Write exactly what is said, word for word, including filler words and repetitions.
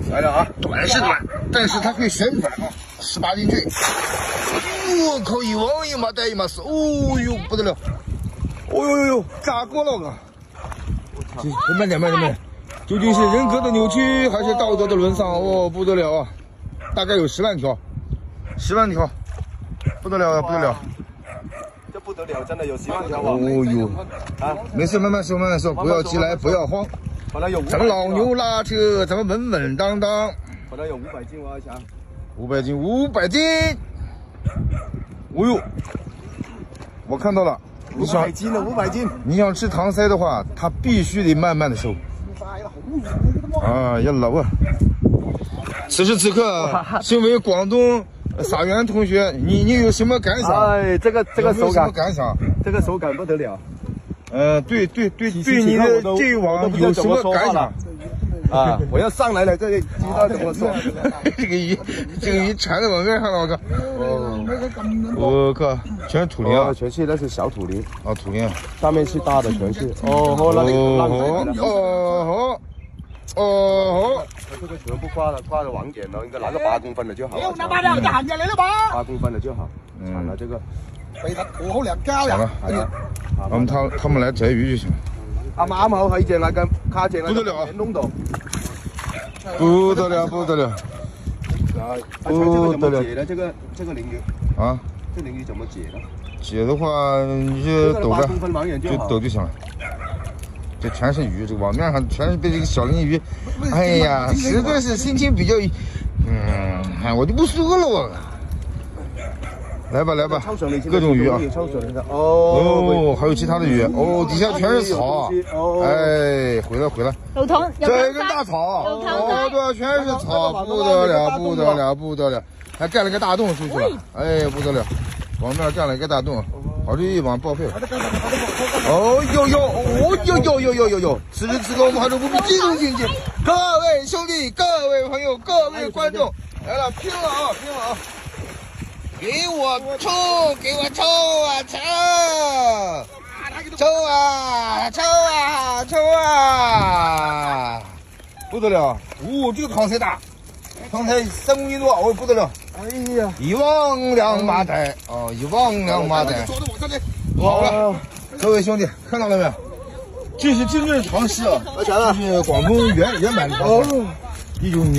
来了啊！ 短是短，但是它可以旋转啊，十八斤坠。我靠，一网一麻带一麻丝，哦呦不得了！哦呦呦呦，炸锅了个！慢点慢点慢点，究竟是人格的扭曲还是道德的沦丧？哦，不得了啊！大概有十万条，十万条，不得了啊，不得了！ 这不得了，真的有十万条哦呦，啊，没事，慢慢说，慢慢说，不要急来，不要慌。 本来有咱们老牛拉车，咱们稳稳当当。 本来有五百斤，我想五百斤，五百斤。哦呦，我看到了。你想五百斤的五百斤， 你想吃糖腮的话，它必须得慢慢的收。啊呀老啊！此时此刻，身为广东撒园同学，你你有什么感想？ 哎，这个这个手感， 感想？ 这个手感不得了。 呃，对对对，对你的这一网有什么感想？ 啊！我要上来了，这个知道怎么说？ 这个鱼，这个鱼缠在网面上了，我靠！哦，我靠，全是土鲢啊！ 全是那是小土鲢啊，土鲢， 上面是大的，全是。哦哦，那里哦哦哦， 这个全部挂了挂了网点了，应该拿个八公分的就好。 拿把两就行嘅，你都把。 八公分的就好，铲了这个。 肥得好好兩膠呀！ 好了，我們他他們來摘魚就行。 啱啱好喺正那個卡正不得了啊！ 窿度， 不得了不得了！ 不得了！解呢？這個這個鯪魚啊， 這鯪魚怎麼解呢？ 解的話，你就抖着，就抖就行了。這全是魚，這個網面上全是被這個小鯪魚。哎呀，實在是心情比較，嗯，我就不說了我。来吧来吧，各種魚啊！哦，還有其他的魚哦，底下全是草。哎，回來回來， 老湯， 這一根大草，哦對，全是草，不得了不得了不得了，還蓋了個大洞出去了，哎不得了，網面蓋了一個大洞，好這一網報廢了。哦呦呦，哦呦呦呦呦呦呦，此時此刻我們還是無比激動心情，各位兄弟，各位朋友，各位觀眾，來了，拼了啊拼了啊！給我抽，給我抽啊抽！抽啊抽啊抽啊！不得了！哦，這個糖才大，糖才三公斤多，哦不得了！哎呀，一網兩麻袋哦，一網兩麻袋。好了，各位兄弟看到了沒有？這是真正的糖絲啊！這是廣東原原版的糖絲，一種。